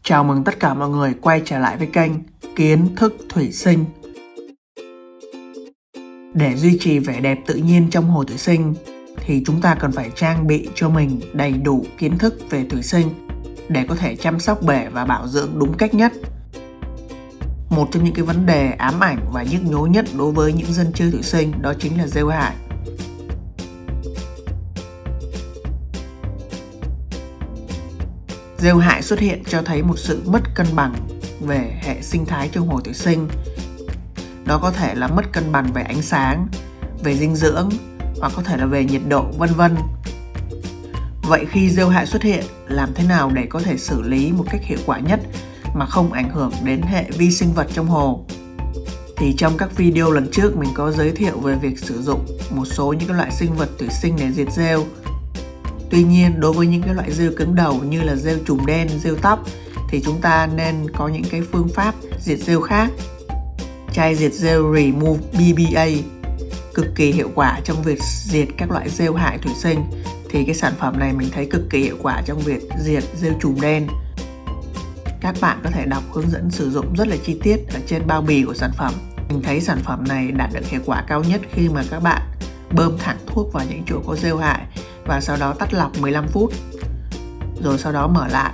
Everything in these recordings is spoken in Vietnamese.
Chào mừng tất cả mọi người quay trở lại với kênh Kiến thức thủy sinh. Để duy trì vẻ đẹp tự nhiên trong hồ thủy sinh thì chúng ta cần phải trang bị cho mình đầy đủ kiến thức về thủy sinh để có thể chăm sóc bể và bảo dưỡng đúng cách nhất. Một trong những cái vấn đề ám ảnh và nhức nhối nhất đối với những dân chơi thủy sinh đó chính là rêu hại. Rêu hại xuất hiện cho thấy một sự mất cân bằng về hệ sinh thái trong hồ thủy sinh. Đó có thể là mất cân bằng về ánh sáng, về dinh dưỡng hoặc có thể là về nhiệt độ, vân vân. Vậy khi rêu hại xuất hiện, làm thế nào để có thể xử lý một cách hiệu quả nhất mà không ảnh hưởng đến hệ vi sinh vật trong hồ? Thì trong các video lần trước mình có giới thiệu về việc sử dụng một số những cái loại sinh vật thủy sinh để diệt rêu. Tuy nhiên, đối với những cái loại rêu cứng đầu như là rêu trùm đen, rêu tóc thì chúng ta nên có những cái phương pháp diệt rêu khác. Chai diệt rêu Remove BBA cực kỳ hiệu quả trong việc diệt các loại rêu hại thủy sinh. Thì cái sản phẩm này mình thấy cực kỳ hiệu quả trong việc diệt rêu trùm đen. Các bạn có thể đọc hướng dẫn sử dụng rất là chi tiết ở trên bao bì của sản phẩm. Mình thấy sản phẩm này đạt được hiệu quả cao nhất khi mà các bạn bơm thẳng thuốc vào những chỗ có rêu hại và sau đó tắt lọc 15 phút rồi sau đó mở lại.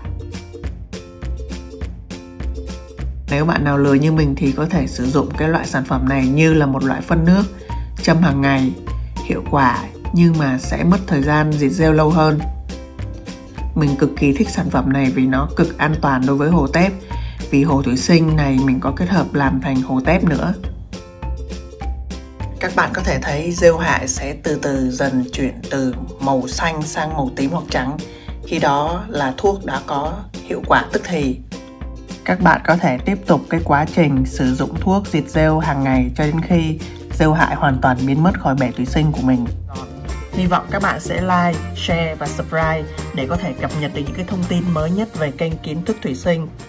Nếu bạn nào lười như mình thì có thể sử dụng cái loại sản phẩm này như là một loại phân nước châm hàng ngày, hiệu quả nhưng mà sẽ mất thời gian diệt rêu lâu hơn. Mình cực kỳ thích sản phẩm này vì nó cực an toàn đối với hồ tép, vì hồ thủy sinh này mình có kết hợp làm thành hồ tép nữa. Các bạn có thể thấy rêu hại sẽ từ từ dần chuyển từ màu xanh sang màu tím hoặc trắng. Khi đó là thuốc đã có hiệu quả tức thì. Các bạn có thể tiếp tục cái quá trình sử dụng thuốc diệt rêu hàng ngày cho đến khi rêu hại hoàn toàn biến mất khỏi bể thủy sinh của mình. Hy vọng các bạn sẽ like, share và subscribe để có thể cập nhật được những cái thông tin mới nhất về kênh Kiến thức thủy sinh.